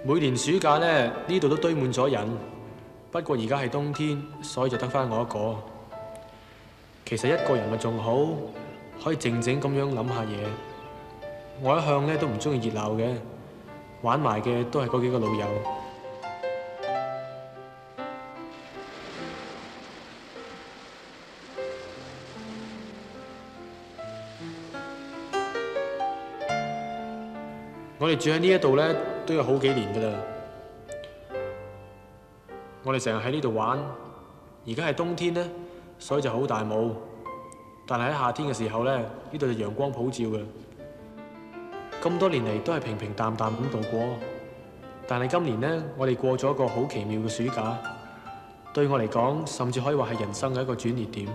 每年暑假呢，呢度都堆滿咗人。不過而家係冬天，所以就得返我一個。其實一個人咪仲好，可以靜靜咁樣諗下嘢。我一向呢都唔中意熱鬧嘅，玩埋嘅都係嗰幾個老友。我哋住喺呢一度呢，都有好幾年㗎啦。我哋成日喺呢度玩，而家係冬天呢，所以就好大霧。但係喺夏天嘅時候呢，呢度就陽光普照㗎。咁多年嚟都係平平淡淡咁度過。但係今年呢，我哋過咗一個好奇妙嘅暑假，對我嚟講，甚至可以話係人生嘅一個轉捩點。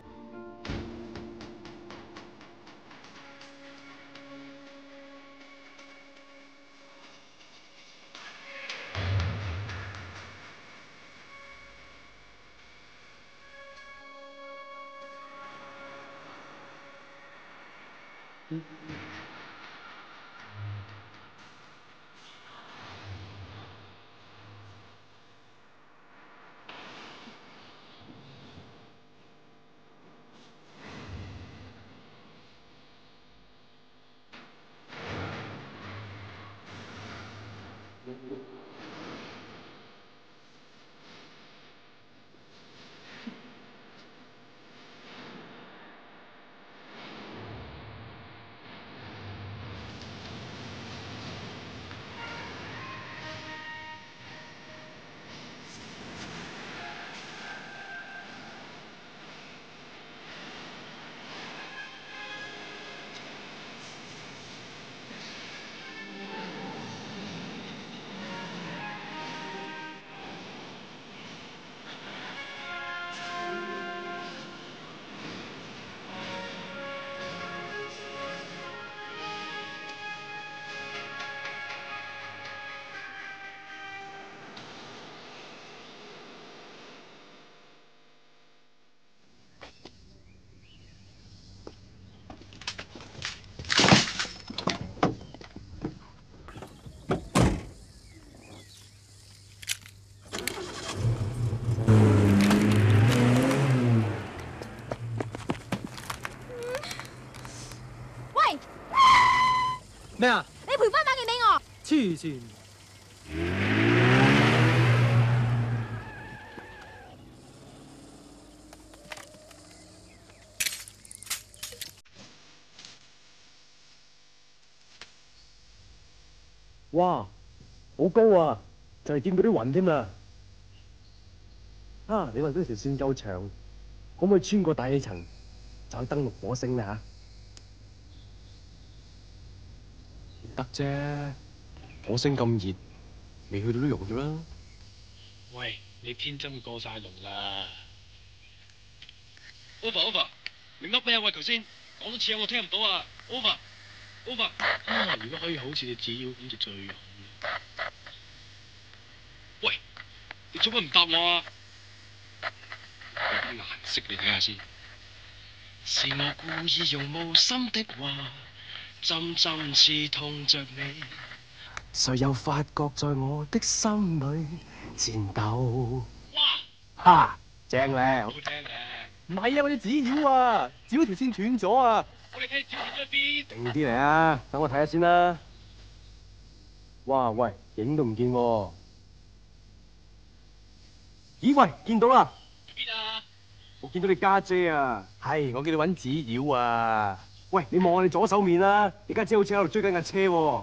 咩啊？ 你賠翻把劍俾我！ 黐線！哇，好高啊！就係見到啲雲添啦。啊，你話嗰條線夠長，可唔可以穿過大氣層，就去登陸火星咧嚇？得啫，火星咁熱，未去到都溶咗啦。 喂，你天真過晒龍啦 ！Over， 你噏咩啊？喂，頭先講多次啊，我聽唔到啊 ！Over， 啊！如果可以好似你指妖咁就最好啦。喂，你做乜唔答我啊？有啲顏色你睇下先。是我故意用無心的話，針針刺痛着你。 誰又發覺在我的心裏戰鬥？ 哇！ 哈，正咧！ 好聽嘅。 唔係啊，我隻紙鷂啊，紙鷂條線斷咗啊！ 我哋睇照片喺邊？ 定啲嚟啊，等我睇下先啦。哇，喂，影都唔見喎。咦，喂，見到啦！ 邊啊？ 我見到你家姐啊。係，我叫你揾紙鷂啊。喂，你望下你左手面啦，你家姐好似喺度追緊架車喎。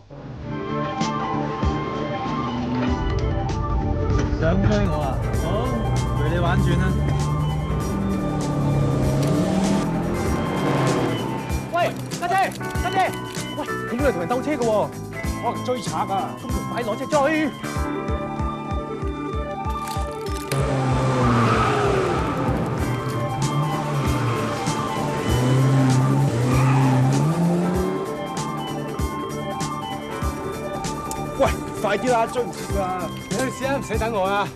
想追我啊？好，陪你玩轉啦。 喂，家姐，家姐，喂，點解嚟同人鬥車嘅喎？我追賊啊！咁仲快攞車追！喂，快啲啦，追唔切啊！你去試下，唔使等我啊！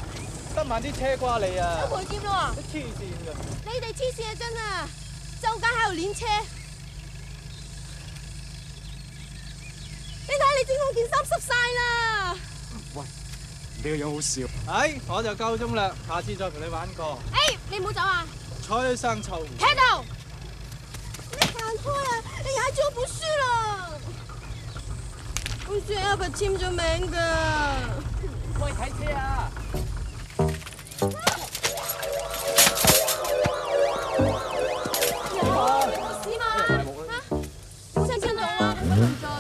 得慢啲車瓜你啊！ 有賠劫咯！ 黐線㗎！ 你哋黐線啊真啊！周街喺度練車，你睇下你整我件衫濕晒啦！ 喂，你個樣好笑。 哎，我就夠鐘啦，下次再同你玩過。 哎，你唔好走啊！ 睬生臭。 企喺度！你行開啊！你踩住我本書啦！本書阿伯簽咗名㗎。 喂，睇車啊！ 有屎嘛？嚇！好聲聽到啊！咁論盡。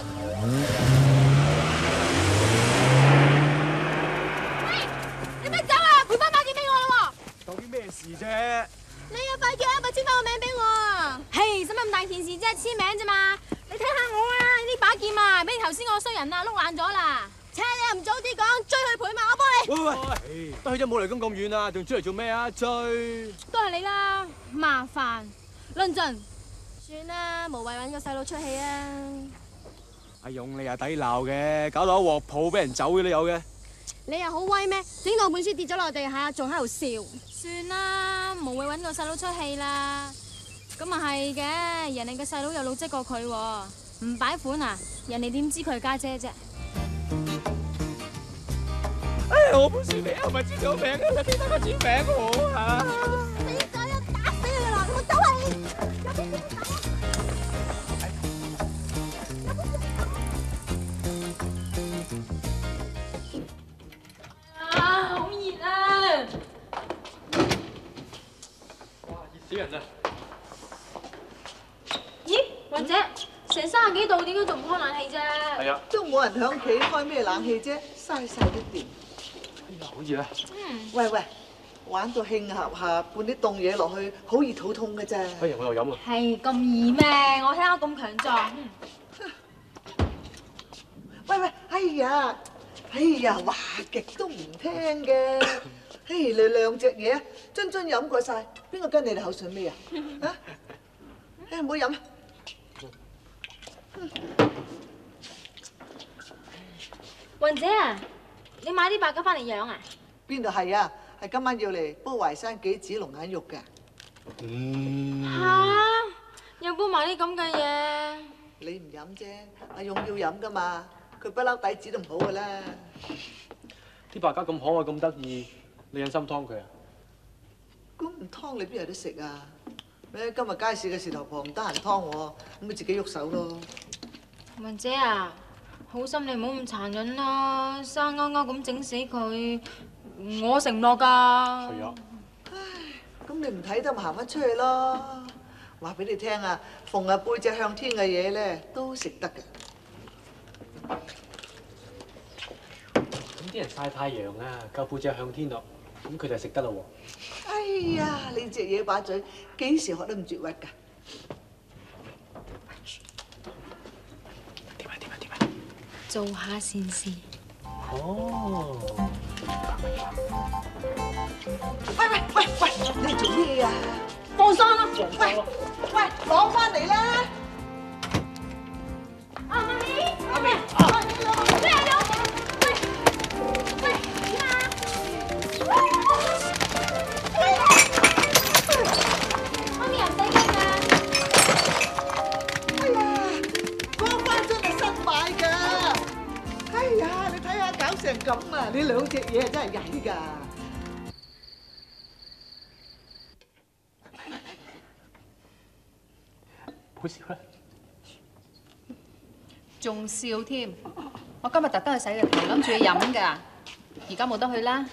喂！你咪走啊！賠翻把劍俾我啦喎！ 究竟咩事啫？ 你啊，快叫阿伯簽翻個名俾我啊！嘿，使乜咁大件事啫？簽名啫嘛！你睇下我啊，呢把劍啊，俾頭先個衰人啊碌爛咗啦！切，你又唔早啲講，追佢賠嘛，我幫你。 喂，堆咗冇嚟咁遠啊，仲追嚟做咩啊？追！ 都係你啦，麻煩。論盡，算啦，無謂揾個細佬出氣啊！ 阿勇你又抵鬧嘅，搞到一鑊泡俾人走嘅都有嘅。 你又好威咩？整到本書跌咗落地下，仲喺度笑。算啦，無謂揾個細佬出氣啦。咁啊係嘅，人哋嘅細佬有老積過佢喎，唔擺款啊，人哋點知佢係家姐啫？ 哎，我本書名係咪簽咗名啊？邊得個簽名我啊？ 死仔啊！打死你啦！我走啊你！有邊邊走啊！啊，好熱啊！ 哇！熱死人啦！ 咦，雲姐，成30幾度，點解仲唔開冷氣啫？ 係啊， 都冇人響屋企開咩冷氣啫，嘥晒啲電。 好熱啊！ 喂喂，玩到興合下，灌啲凍嘢落去，好易肚痛嘅啫。 哎呀，我又飲啊！ 係咁易咩？我睇下咁強壯。 喂喂，哎呀，話極都唔聽嘅。嘿，你兩隻嘢，樽飲過晒，邊個跟你哋口水尾啊？啊？哎，唔好飲。 雲姐啊，你買啲白鴿翻嚟養啊？ 邊度係啊？係今晚要嚟煲淮山杞子龍眼肉嘅。 吓？又煲埋啲咁嘅嘢？ 你唔飲啫，阿勇要飲噶嘛，佢不嬲底子都唔好噶啦。 啲白鴿咁可愛咁得意，你忍心劏佢啊？ 咁唔劏你邊有得食啊？咩今日街市嘅事頭婆唔得閒劏我，咁咪自己喐手咯。 雲姐啊，好心你唔好咁殘忍啦，生勾勾咁整死佢，我承諾㗎。 係啊。 唉，咁你唔睇得咪行翻出去咯。話俾你聽啊，逢係背脊向天嘅嘢咧，都食得㗎。 咁啲人曬太陽啊，夠背脊向天咯，咁佢就食得啦喎。 哎呀，你隻嘢把嘴幾時學得咁絕核㗎？ 點啊！ 做下善事。 哦。 喂，你做咩啊？ 放生啦！ 喂，攞翻嚟啦！ 阿咪，咩啊？喂，點啊？媽咪又唔使驚㗎。 哎呀，嗰翻樽係新買㗎。哎呀，你睇下搞成咁啊！你兩隻嘢真係曳㗎。 好笑啦！ 仲笑添！我今日特登去洗個頭，諗住去飲㗎，而家冇得去啦。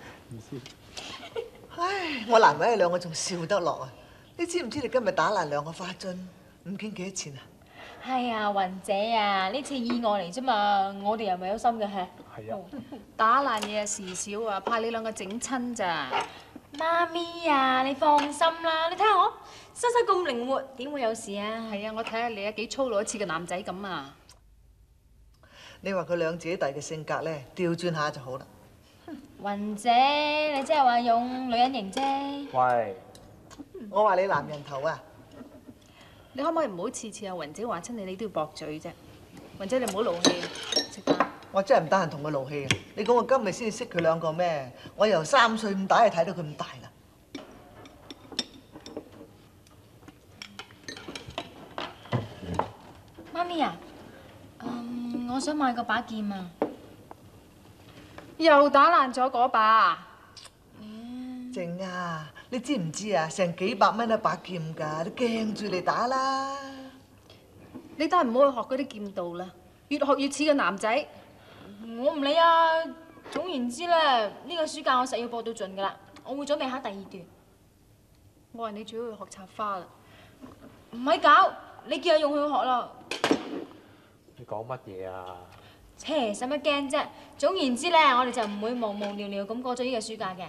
唉，我難為你兩個仲笑得落啊！你知唔知你今日打爛2個花樽，唔經幾多錢啊？ 係啊，雲姐啊，呢次意外嚟啫嘛，我哋又咪有心嘅係。 係啊。 打爛嘢啊事少啊，怕你兩個整親咋。 媽咪啊，你放心啦，你睇下我身手咁靈活，點會有事啊？ 係啊，我睇下你啊幾粗魯一次嘅男仔咁啊！ 你話佢兩姐弟嘅性格咧，調轉下就好啦。 雲姐，你即係話用女人型啫。 喂。 我話你男人頭啊！ 你可唔可以唔好次次阿雲姐話親你，你都要駁嘴啫？雲姐你唔好勞氣，食飯。 我真係唔得閒同佢勞氣啊！你講我今日先至識佢兩個咩？我由3歲咁大就睇到佢咁大啦。 媽咪啊，我想買個把劍啊！ 又打爛咗嗰把啊！ 靜啊，你知唔知啊？成幾百蚊一把劍㗎，你驚住嚟打啦！ 你都係唔好去學嗰啲劍道啦，越學越似個男仔。 我唔理啊，總言之咧，呢個暑假我實要播到盡㗎啦，我會準備考第2段。 我話你最好去學插花啦。 唔係搞，你叫阿勇去學咯。 你講乜嘢啊？ 切，使乜驚啫？總言之咧，我哋就唔會無無聊聊咁過咗呢個暑假嘅。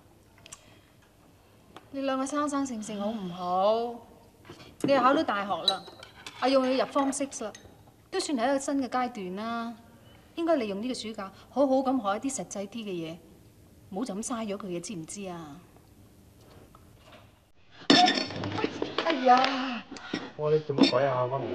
你兩個生生性性好唔好？你又考到大學啦，阿勇要入Form 6啦，都算係一個新嘅階段啦。應該利用呢個暑假，好好咁學一啲實際啲嘅嘢，唔好就咁嘥咗佢嘅，知唔知啊？ 哎呀！ 哇！你做乜鬼啊，媽咪？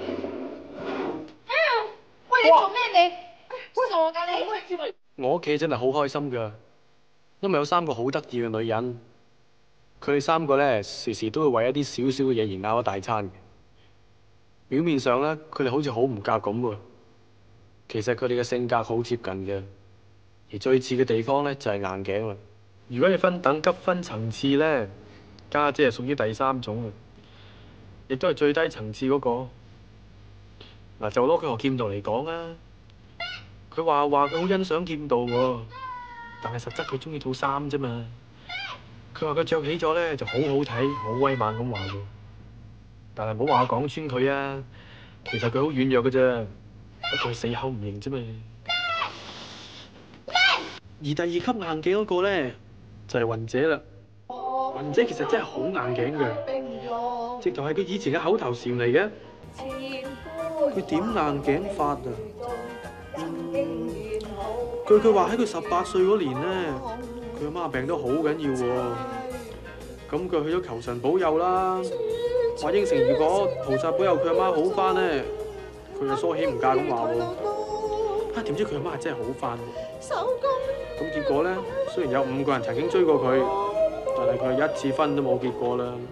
喂，你做咩你？傻㗎你！ 我屋企真係好開心㗎，因為有3個好得意嘅女人。佢哋3個咧，時時都會為一啲少少嘅嘢而拗一大餐嘅。表面上咧，佢哋好似好唔夾咁喎，其實佢哋嘅性格好接近嘅。而最似嘅地方咧，就係硬頸啦。如果你分等級分層次咧，家姐係屬於第3種嘅，亦都係最低層次嗰個。嗱，就攞佢學劍道嚟講啊，佢話佢好欣賞劍道喎，但係實質佢中意套衫啫嘛。佢話佢着起咗咧就好好睇，好威猛咁話喎。但係唔好話我講穿佢啊，其實佢好軟弱嘅啫，不過佢死口唔認啫嘛。而第2級硬頸嗰個咧就係雲姐啦。雲姐其實真係好硬頸嘅，直頭係佢以前嘅口頭禪嚟嘅。佢點硬頸法啊？據佢話喺佢18歲嗰年咧，佢阿媽病得好緊要喎。咁佢去咗求神保佑啦，話應承如果菩薩保佑佢阿媽好翻咧，佢就梳起唔嫁咁話喎。啊，點知佢阿媽係真係好翻喎。咁結果咧，雖然有5個人曾經追過佢，但係佢係1次婚都冇結過啦。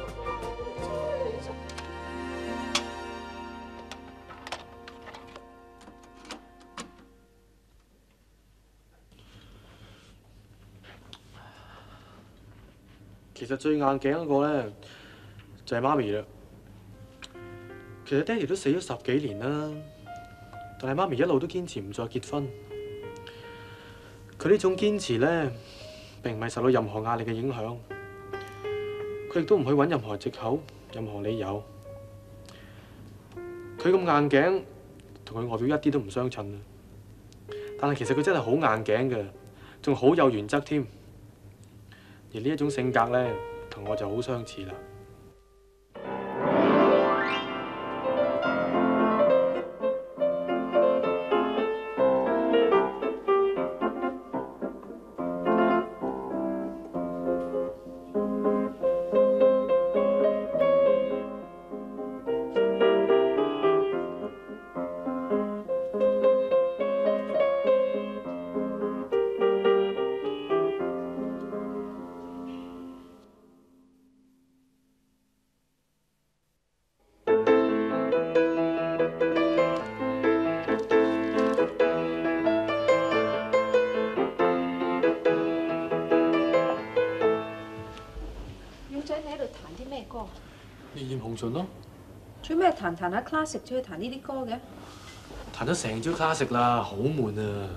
其實最硬頸嗰個咧就係媽咪啦。其實爹哋都死咗10幾年啦，但係媽咪一路都堅持唔再結婚。佢呢種堅持咧並唔係受到任何壓力嘅影響，佢亦都唔去揾任何藉口、任何理由。佢咁硬頸，同佢外表一啲都唔相襯啊！但係其實佢真係好硬頸嘅，仲好有原則添。而呢一種性格咧，同我就好相似啦。烈焰紅唇咯。 做咩彈下 classic， 仲要彈呢啲歌嘅？ 彈咗成朝 classic啦，好悶啊！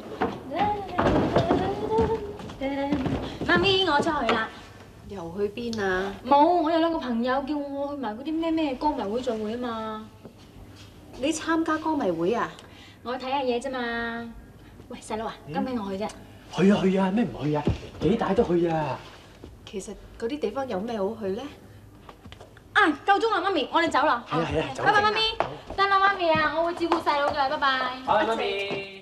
媽咪，我出去啦。 又去邊啊？ 冇，我有2個朋友叫我去埋嗰啲咩歌迷會聚會啊嘛。 你參加歌迷會啊？ 我睇下嘢啫嘛。喂，細佬啊，跟俾我去啫。 去啊，咩唔去啊？幾大都去啊！ 其實嗰啲地方有咩好去咧？ 啊，夠鐘啦，媽咪，我哋走啦。 係啊，走。 拜拜，媽咪。得啦，媽咪啊，我會照顧細佬嘅，拜拜。 好，媽咪。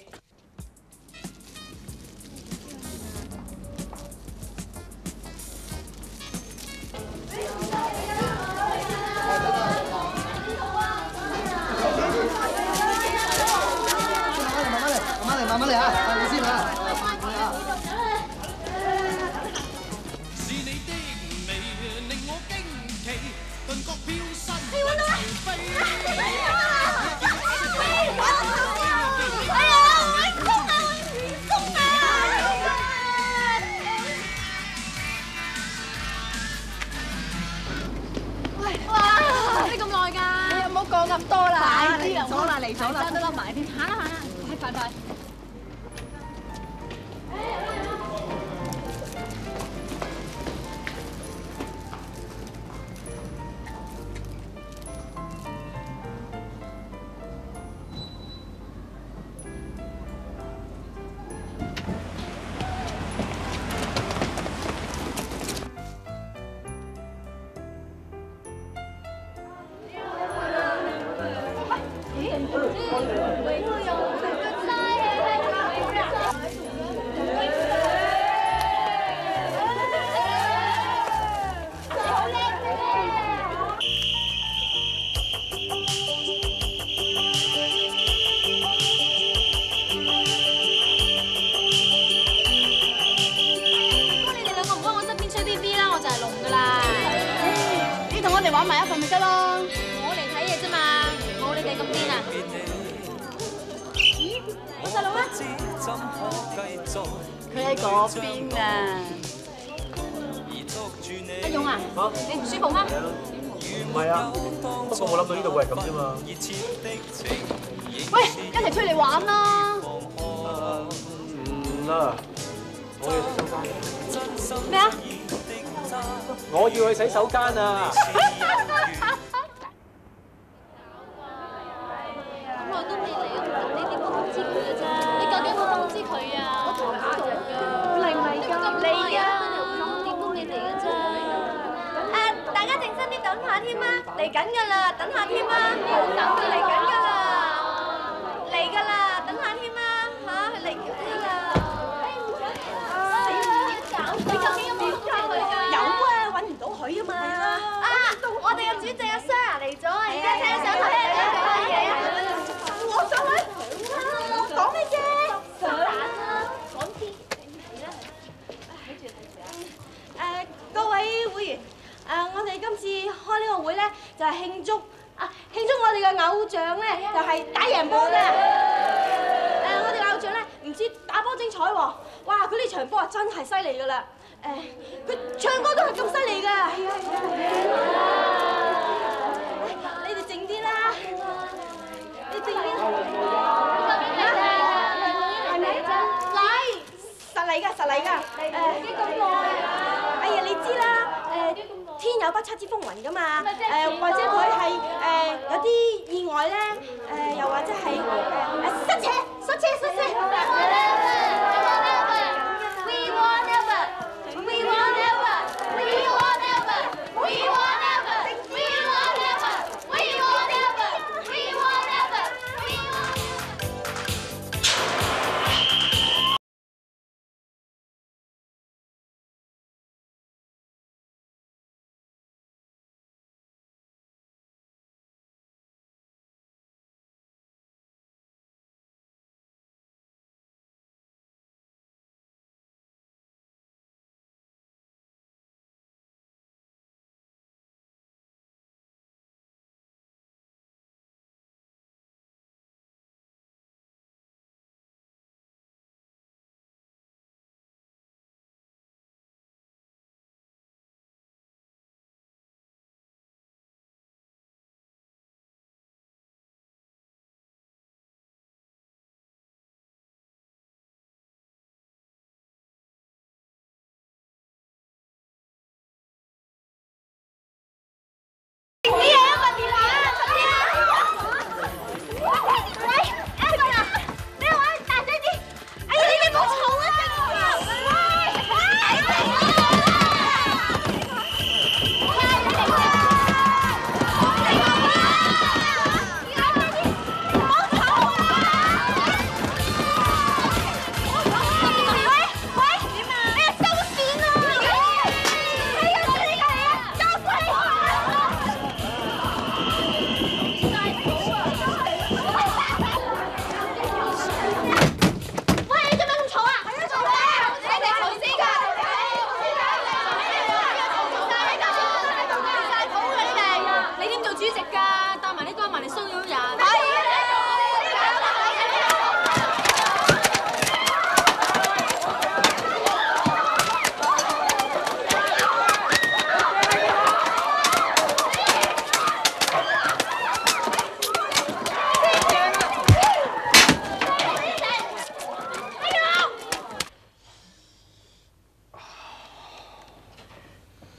慢慢嚟， 嚟咗啦，都笠埋添，行啦行啦，快快！ 玩埋一份咪得咯，我嚟睇嘢啫嘛，冇你哋咁癲啊！咦，我細佬咧？佢喺嗰邊啊！阿勇啊，你唔舒服咩？ 唔係啊，不過我諗到呢度會係咁啫嘛。 喂，一齊出嚟玩啦！ 唔啦，我要洗手間。 咩啊？ 我要去洗手間啊！ 咁耐都未嚟，你點會通知佢嘅啫？你究竟有冇通知佢啊？我同佢做㗎。嚟唔嚟㗎？嚟啊！點都未嚟嘅啫。大家靜心啲等下添啊！嚟緊㗎啦，等下添啊！冇等佢嚟緊㗎啦，嚟㗎啦，等下添啊！嚇，佢嚟緊㗎啦。你究竟有冇通知佢㗎？有啊，揾唔到佢啊嘛。啊！我哋嘅主席阿 Sir 嚟咗啊，而家聽想同你講下嘢啊。我想去。講咩啫？想啊，講啲係啦。睇住各位會員，我哋今次開呢個會咧，就係慶祝我哋嘅偶像咧，就係打贏波嘅。我哋偶像咧，唔知打波精彩喎！哇，佢呢場波啊真係犀利㗎啦！佢唱歌都係咁犀利㗎，係啊！你哋靜啲啦，你靜啲啦。係咪？實嚟㗎，實嚟㗎。咁耐。哎呀，你知啦，天有不測之風雲㗎嘛。或者佢係有啲意外咧，又或者係塞車。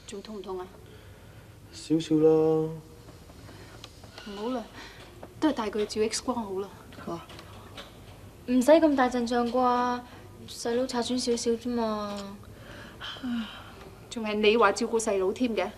仲痛唔痛啊？ 少少啦。 唔好啦，都係帶佢照 X 光好啦。 唔使咁大陣仗啩，細佬擦損少少啫嘛。 仲係你話照顧細佬添嘅。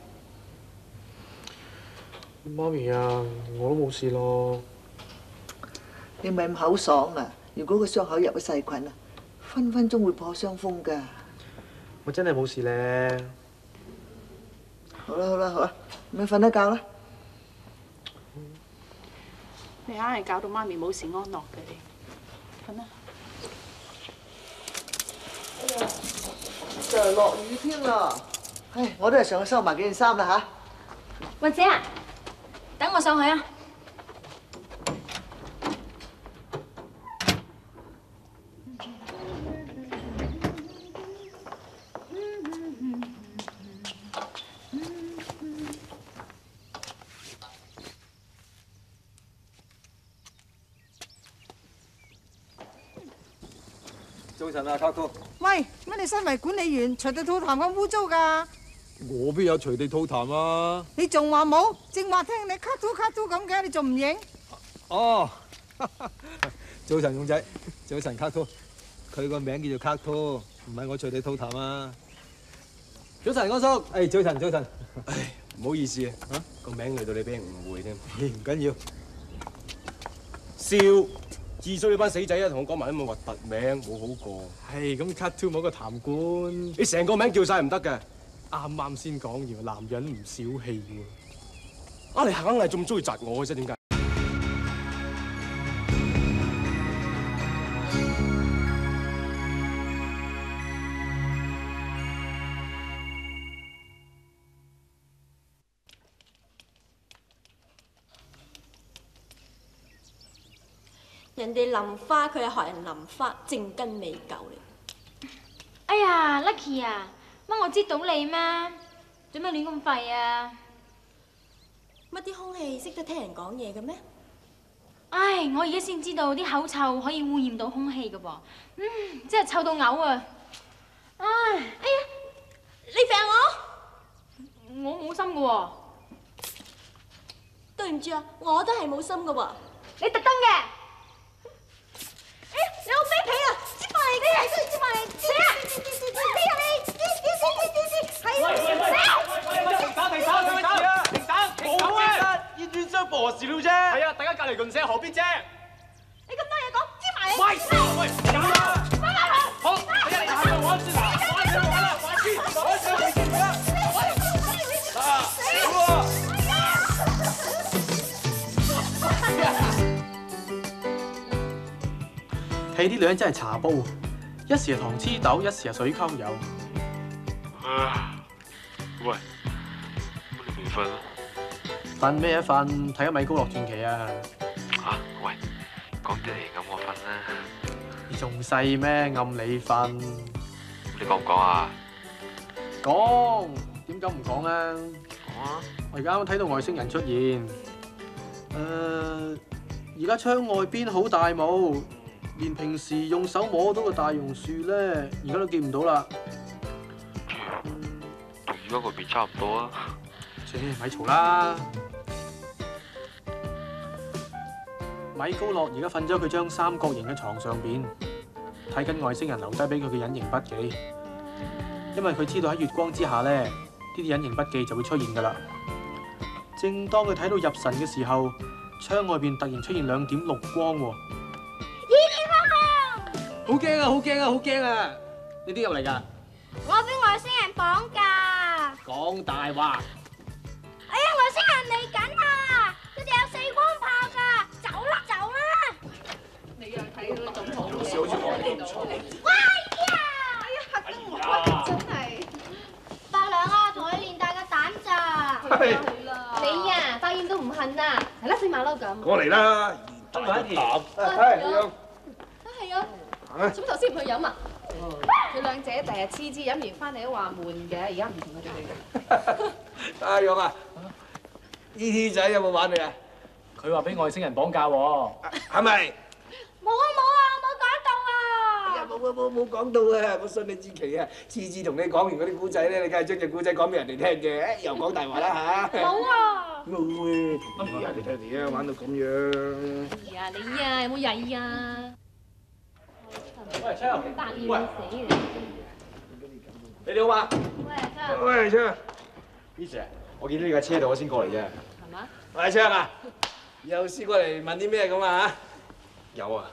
媽咪啊，我都冇事咯。 你咪咁口爽啊！如果個傷口入咗細菌啊，分分鐘會破傷風㗎。 我真係冇事咧。 好啦好啦好啦，咁你瞓得覺啦。 你硬係搞到媽咪冇時安樂嘅你，瞓啦。 就嚟落雨添啦，唉，我都係上去收埋幾件衫啦嚇。 或者啊，等我上去啊。 早晨啊，卡兔。 喂，乜你身為管理員隨地吐痰咁污糟㗎？ 我邊有隨地吐痰啊？ 你仲話冇？正話聽你卡吐咁嘅，你仲唔認？ 哦，早晨勇仔，早晨卡兔，佢個名叫做卡兔，唔係我隨地吐痰啊。早晨安叔，誒早晨早晨。 唉，唔好意思啊，個名令到你俾人誤會添。 唔緊要。 笑，智衰呢班死仔啊，同我講埋啲咁核突名，冇好過。 係咁 cut to 冇個痰罐， 你成個名叫晒唔得嘅。 啱啱先講完，男人唔小氣喎。 啊，你硬係咁中意窒我嘅啫，點解？ 人哋淋花，佢係學人淋花，正根未夠嚟。 哎呀 ，Lucky 啊，乜我知道你咩？做咩亂咁吠啊？ 乜啲空氣識得聽人講嘢嘅咩？ 唉，我而家先知道啲口臭可以污染到空氣嘅噃，真係臭到嘔啊！唉，哎呀， 你揈我冇心嘅喎， 對唔住啊，我都係冇心嘅喎。 你特登嘅。 你好卑鄙啊！接埋嚟嘅人都要接埋嚟，死啊！你啊你！ 停手！冇啊！冤冤相報何時了啫？係啊，大家隔離鄰舍何必啫？ 你咁多嘢講，接埋嚟！ 喂，走啦！好，你嚟行到我先啦，我先你先啦， 睇啲女人真係茶煲，一時係糖黐豆，一時係水溝油。 喂，乜你未瞓啊？ 瞓咩瞓？睇緊米高樂傳奇啊！ 嚇，喂，講啲嚟咁我瞓啦。 你仲細咩？暗你瞓。 你講唔講啊？ 講，點解唔講啊？ 講啊！ 我而家啱啱睇到外星人出現。而家窗外邊好大霧。連平時用手摸到個大榕樹咧，而家都見唔到啦。 同而家個邊差唔多啊。 咪嘈啦！米高樂而家瞓咗佢張三角形嘅床上邊，睇緊外星人留低俾佢嘅隱形筆記。因為佢知道喺月光之下咧，呢啲隱形筆記就會出現㗎啦。正當佢睇到入神嘅時候，窗外邊突然出現兩點綠光喎。好驚啊！好驚啊！好驚啊！你點入嚟㗎？ 我俾外星人綁架。 講大話！ 哎呀，外星人嚟緊啊！佢哋有四光炮㗎，走啦走啦！ 你又睇到咁好嘅， 好似講得咁錯。 喂呀！ 哎呀，嚇到我真係。 伯娘啊，同佢練大個膽咋？ 係啦。 你啊，發現都唔恨啊！係啦，死馬騮咁。 過嚟啦， 得埋一條。 係啊。做乜頭先唔去飲啊？佢兩姐第日次飲完翻嚟都話悶嘅，而家唔同佢哋去。 阿勇啊，E.T. 仔有冇玩你啊？ 佢話俾外星人綁架喎。 係咪？ 冇啊冇啊，冇講到啊！ 冇冇講到啊！我信你至奇啊！次次同你講完嗰啲古仔咧，你梗係將隻古仔講俾人哋聽嘅，又講大話啦嚇！ 冇啊！ 冇啊！哎呀，你睇你啊，玩到咁樣！ 哎呀，你啊，有冇曳啊？ 喂，昌， 白要死你！ 你哋好嘛？ 喂，昌。 喂，昌 ，Miss，我見到你架車度，我先過嚟啫。 係嘛？ 喂，昌啊，又試過嚟問啲咩咁啊嚇？ 有啊。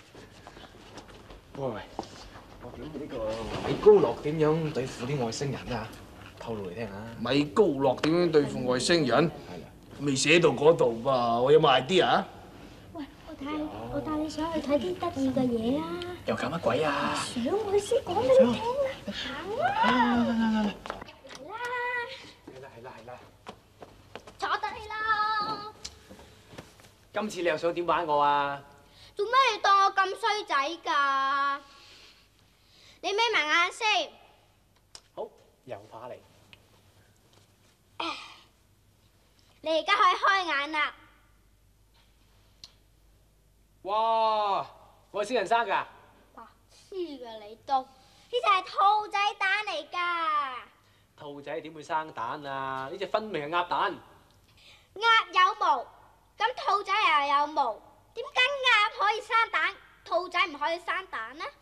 喂，我點呢個米高樂點樣對付啲外星人啊？透露嚟聽下。 米高樂點樣對付外星人？未寫到嗰度噃，我有冇 idea 啊？ 喂，我帶你上去睇啲得意嘅嘢啊！ 又搞乜鬼啊？ 想我先講俾你聽啦，行啦！ 係啦。 坐低啦！ 今次你又想點玩我啊？ 做咩你當我咁衰仔㗎？你眯埋眼先。 好，又怕嚟。 你而家可以開眼啦！ 哇！外星人生㗎？ 白痴㗎你都，呢隻係兔仔蛋嚟㗎。 兔仔點會生蛋啊？呢隻分明係鴨蛋。 鴨有毛，咁兔仔又有毛，點解鴨可以生蛋，兔仔唔可以生蛋呢？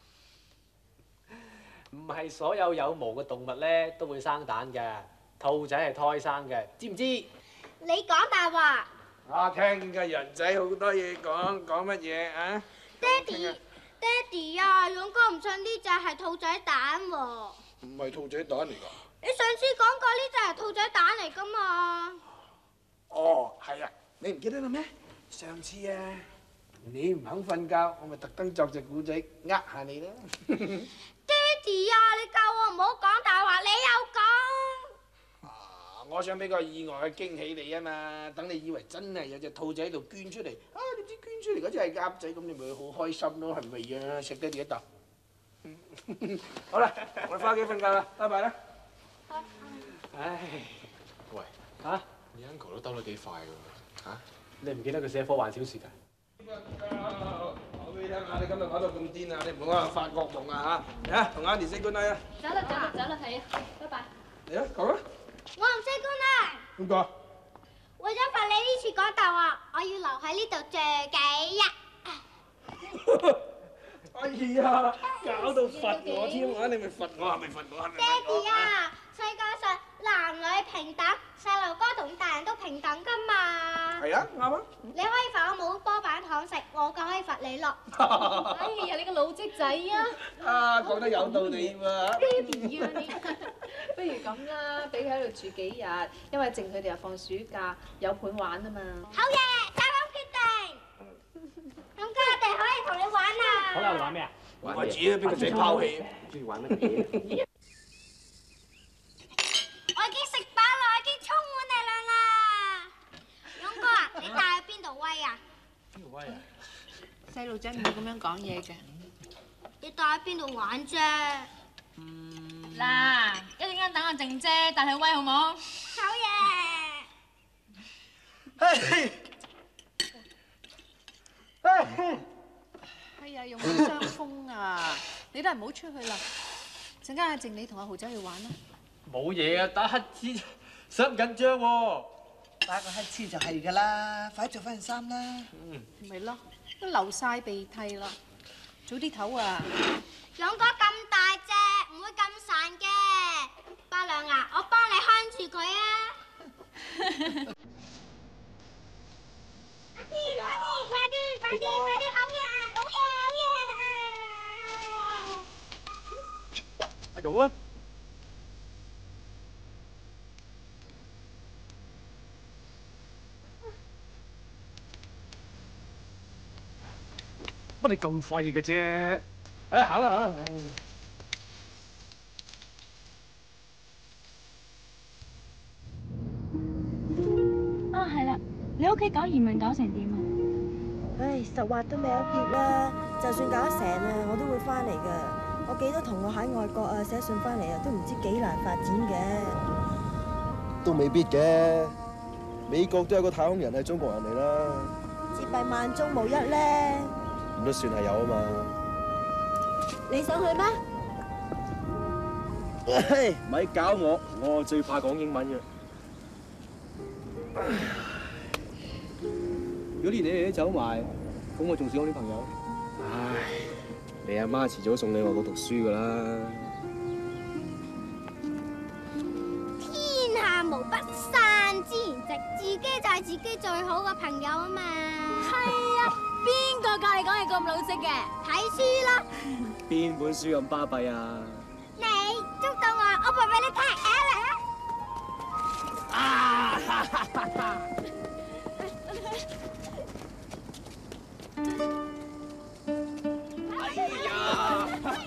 唔係所有有毛嘅動物咧都會生蛋嘅，兔仔係胎生嘅，知唔知？ 你講大話！ 我聽嘅人仔好多嘢講，講乜嘢啊？ 爹哋啊，勇哥唔信呢隻係兔仔蛋喎。 唔係兔仔蛋嚟㗎。 你上次講過呢隻係兔仔蛋嚟㗎嘛？ 哦，係啊，你唔記得啦咩？上次啊，你唔肯瞓覺，我咪特登作隻古仔呃下你啦。 爹哋啊，你教我唔好講大話，你又講。 我想俾個意外嘅驚喜你啊嘛，等你以為真係有隻兔仔喺度捐出嚟，啊點知捐出嚟嗰隻係鴨仔，咁你咪好開心咯，係咪啊？食爹哋一啖。好啦，我翻屋企瞓覺啦，拜拜啦。 唉， 喂， 嚇， 你 uncle 都兜得幾快㗎喎，嚇？ 你唔記得佢寫科幻小説㗎？ 我俾你聽下，你今日搞到咁癲啊！你唔好喺度發惡夢啊嚇！嚟啊，同 Andy say good night 啊！ 走啦，係啊，拜拜。 嚟啊，講啊！ 我唔識官啊！ 點講？ 為咗罰你呢次講大話，我要留喺呢度住幾日。 哎呀，搞到罰我添啊！你咪罰我，係咪罰我？係咪罰我？ 爹哋啊，世界上男女平等，細路哥同大人都平等㗎嘛。 係啊，啱啊。 你可以罰我冇波板糖食，我梗可以罰你咯。 哎呀，你個老積仔啊！ 啊，講得有道理喎。 爹哋啊你！ 不如咁啦，俾佢喺度住幾日，因為剩佢哋又放暑假，有盤玩啊嘛。 好嘢，就咁決定。咁家我哋可以同你玩啦。 好啦，你玩咩啊？ 玩子啊，俾個仔拋棄。 中意玩乜嘢？ 我已經食飽啦，我已經充滿力量啦。勇哥啊，你帶去邊度威啊？ 邊度威啊？ 細路仔唔會咁樣講嘢嘅。 你帶去邊度玩啫？ 嗱，一陣間等阿靜姐帶佢威好冇？ 好嘢！ 哎呀，用咗傷風啊！你都係唔好出去啦。陣間阿靜你同阿豪仔去玩啦。 冇嘢啊，打乞嗤，使唔緊張喎。 打個乞嗤就係㗎啦，快啲着翻件衫啦。 咪咯，都流晒鼻涕啦，早啲唞啊！ 勇哥咁大隻，唔會咁孱嘅。伯娘啊，我幫你看住佢啊！快啲，好嘢，好嘢！ 阿勇啊！乜你咁廢嘅啫？誒，行啦行啦。 啊，係啦，你屋企搞移民搞成點啊？ 唉，實話都未有結啦。就算搞得成啊，我都會翻嚟㗎。我記得同學喺外國啊寫信翻嚟啊，都唔知幾難發展嘅。 都未必嘅，美國都有個太空人係中國人嚟啦。 只弊萬中無一咧。 咁都算係有啊嘛。 你想去咩？ 喂，咪搞我，我最怕講英文嘅。 如果連你哋都走埋，咁我仲少我啲朋友？ 唉，你阿媽遲早送你外國讀書噶啦。 天下無不散之筵席，自己就係自己最好嘅朋友啊嘛。 係啊，邊個教你講嘢咁老實嘅？ 睇書啦。 邊本書咁巴閉啊？ 你捉到我陪俾你踢嚟啊！ 啊！哈哈哈哈！哎呀！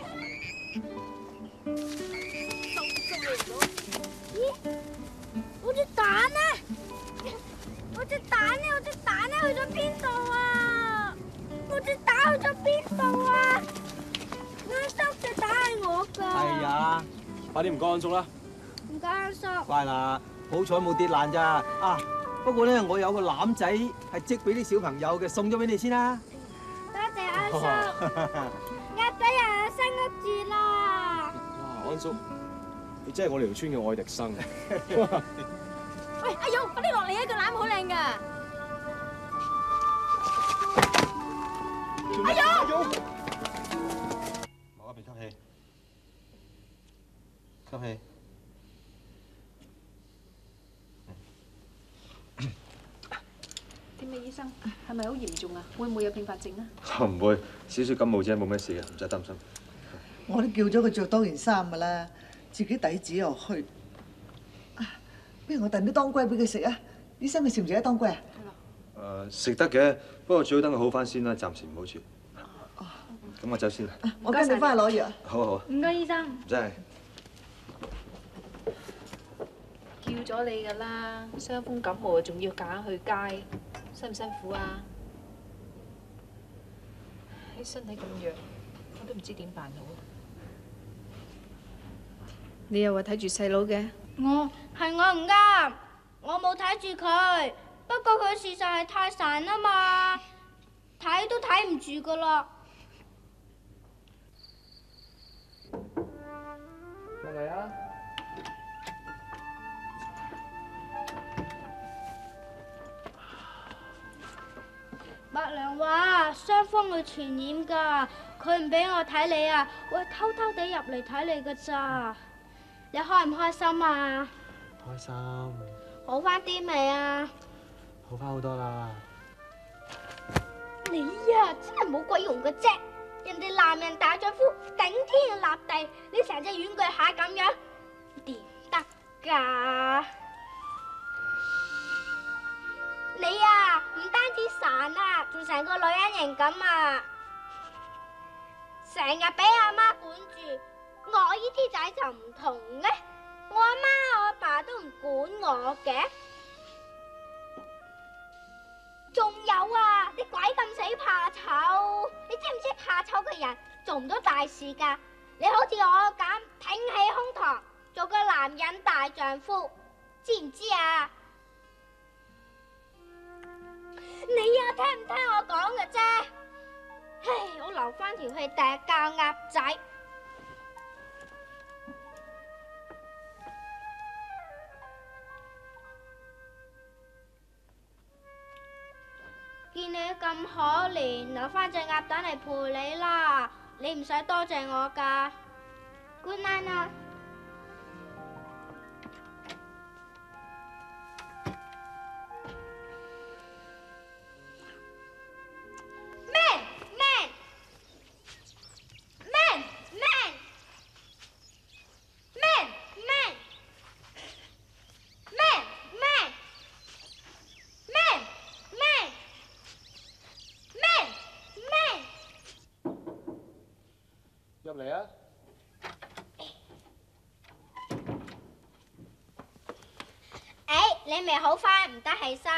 咦？我隻蛋呢？我隻蛋呢？我隻蛋呢？去咗邊度啊？我隻蛋去咗邊度啊？啱叔隻蛋係我㗎。 係啊，快啲唔該安叔啦。 唔該啱叔。 快啦，好彩冇跌爛咋啊！不過咧，我有個籃仔係織俾啲小朋友嘅，送咗俾你先啦。 多謝安叔。鴨仔又有新屋住啦。 哇，安叔，你真係我哋條村嘅愛迪生。 喂，阿勇，快啲落嚟啊！個籃好靚㗎。阿勇， 攞一邊吸氣，吸氣。 點啊，醫生？係咪好嚴重啊？會唔會有併發症啊？ 唔會，少少感冒啫，冇咩事嘅，唔使擔心。 我都叫咗佢着多件衫㗎啦，自己底子又虛。不如我燉啲當歸俾佢食啊！醫生，佢食唔食得當歸啊？ 食得嘅，不過最好等佢好翻先啦，暫時唔好住。咁我走先啦。 我跟你翻去攞藥。 好啊好啊。 唔該，醫生。 唔使。 叫咗你㗎啦，傷風感冒仲要夾硬去街，辛唔辛苦啊？你身體咁弱，我都唔知點辦好。你又話睇住細佬嘅？ 係我唔啱，我冇睇住佢。不過佢事實係太孱啊嘛，睇都睇唔住噶啦。 嚟啊！ 伯娘話傷風會傳染㗎，佢唔俾我睇你啊，會偷偷地入嚟睇你㗎咋。你開唔開心啊？ 開心。 好返啲未啊？ 好返好多啦。 你呀，真係冇鬼用嘅啫！人哋男人大丈夫，頂天立地，你成隻軟腳蟹咁樣，點得㗎？你啊，唔單止孱啊，仲成個女人型咁啊！成日俾阿媽管住，我呢啲仔就唔同咧。我阿媽、我阿爸都唔管我嘅。仲有啊，你鬼咁死怕醜！你知唔知怕醜嘅人做唔到大事㗎？你好似我咁挺起胸膛，做個男人大丈夫，知唔知啊？你啊，聽唔聽我講嘅啫？唉，我留翻條氣第日教鴨仔。見你咁可憐，留翻隻鴨蛋嚟陪你啦。你唔使多謝我㗎。Good night 啊！ 入嚟啊！ 你未好返，唔得起身。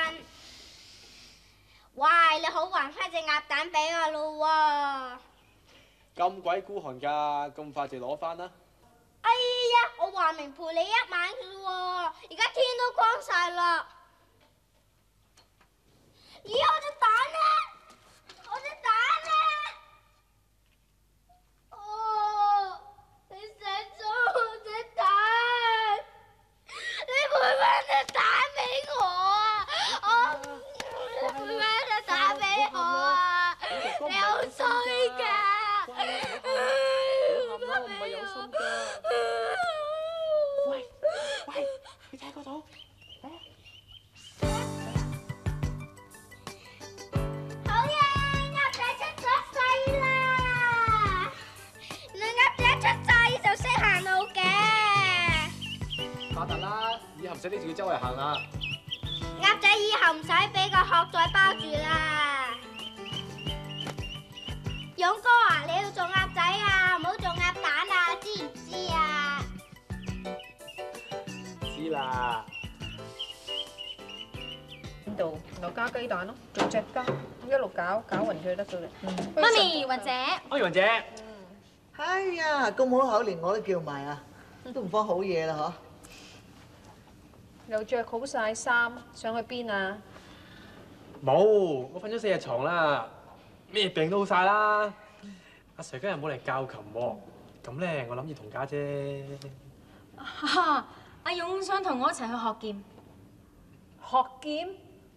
喂，你好還翻隻鴨蛋俾我咯喎！ 咁鬼孤寒㗎，咁快就攞翻啦？ 哎呀，我話明陪你一晚嘅喎，而家天都光晒啦。咦，我隻蛋呢？我隻蛋呢？哦。 發達啦，以後唔使拎住佢周圍行啦。 鴨仔以後唔使俾個殼袋包住啦。勇哥啊，你要做鴨仔啊，唔好做鴨蛋啊，知唔知啊？ 知啦。 邊度？留加雞蛋咯，做隻雞，一路攪勻佢得噶啦。 媽咪，雲姐。 哎，雲姐。 哎呀，咁好口，連我都叫埋啊，都唔慌好嘢啦又着好晒衫，想去邊啊？ 冇，我瞓咗4日床啦，咩病都好晒啦。阿 Sir 今日冇嚟教琴喎，咁咧我諗住同家姐。 阿勇想同我一齊去學劍。 學劍？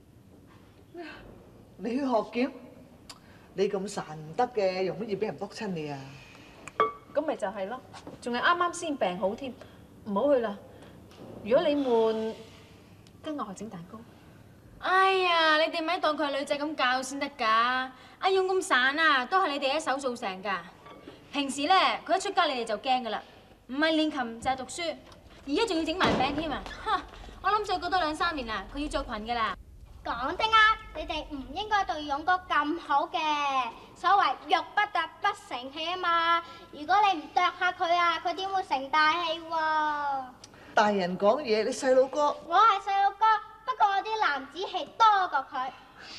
你去學劍？你咁孱唔得嘅，容乜易俾人卜親你啊？ 咁咪就係咯，仲係啱啱先病好添，唔好去啦。如果你悶，跟我學整蛋糕。 哎呀，你哋咪當佢係女仔咁教先得㗎。阿勇咁散啊，都係你哋一手造成㗎。平時咧，佢一出街你哋就驚㗎啦，唔係練琴就係讀書，而家仲要整埋餅添啊！我諗再過多2、3年啊，佢要着裙㗎啦。 講得啱，你哋唔應該對勇哥咁好嘅。所謂玉不琢不成器啊嘛，如果你唔啄下佢啊，佢點會成大器喎？ 大人講嘢，你細佬哥。 我係細佬哥，不過我啲男子氣多過佢。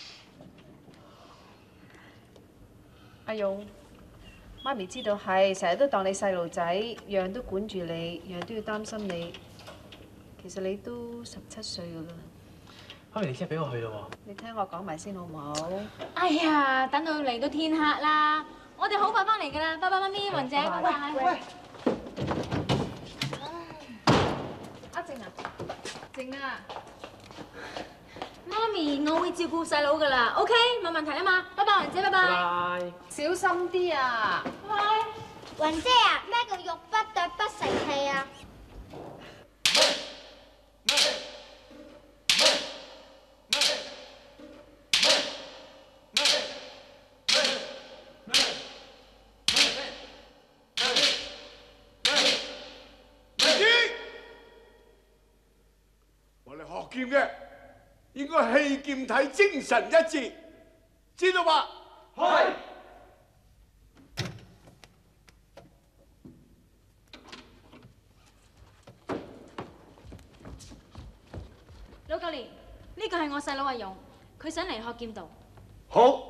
阿勇，媽咪知道係，成日都當你細路仔，樣都管住你，樣都要擔心你。其實你都17歲㗎啦。 媽咪，你即係俾我去咯喎！ 你聽我講埋先好唔好？ 哎呀，等到嚟到天黑啦，我哋好快翻嚟㗎啦，拜拜，媽咪，雲姐，拜拜。喂， 阿靜啊，靜啊， 媽咪，我會照顧細佬㗎啦 ，OK， 冇問題啊嘛，拜拜，雲姐，拜拜。 拜。 小心啲啊！ 喂，雲姐啊，咩叫玉不琢不成器啊？ 劍嘅應該氣劍體精神一致，知道嘛？係。 老教練，呢個係我細佬阿勇，佢想嚟學劍道。 好。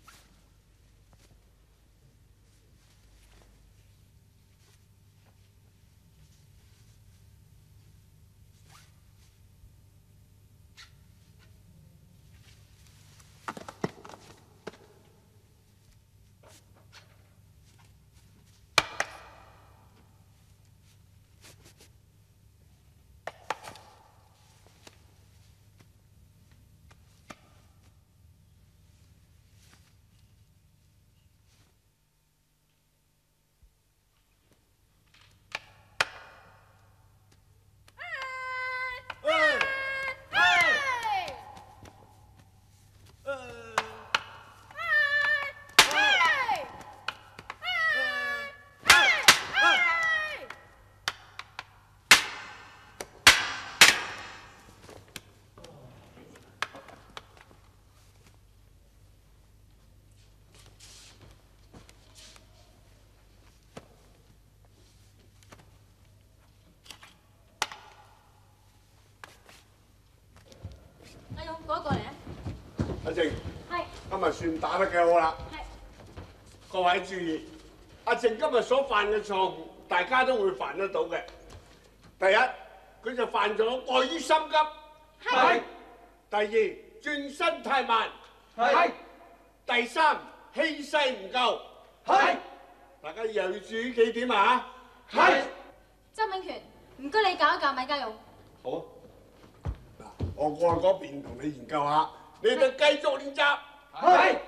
阿靜，今日算打得幾好啦。各位注意，阿靜今日所犯嘅錯誤，大家都會犯得到嘅。第一，佢就犯咗過於心急。係。第二，轉身太慢。係。第三，氣勢唔夠。係。大家又要注意幾點啊？係。 周炳權，唔該你教一教米家勇。 好。嗱，我過去嗰邊同你研究下。你哋繼續練習。係。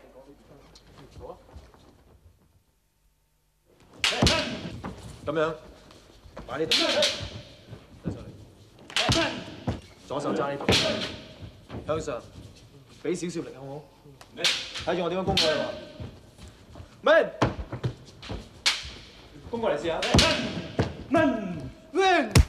咁樣，擺呢度，左手揸呢度，向上，俾少少力好唔好？睇住我點樣攻過去喎。Man，攻過嚟試下。Man。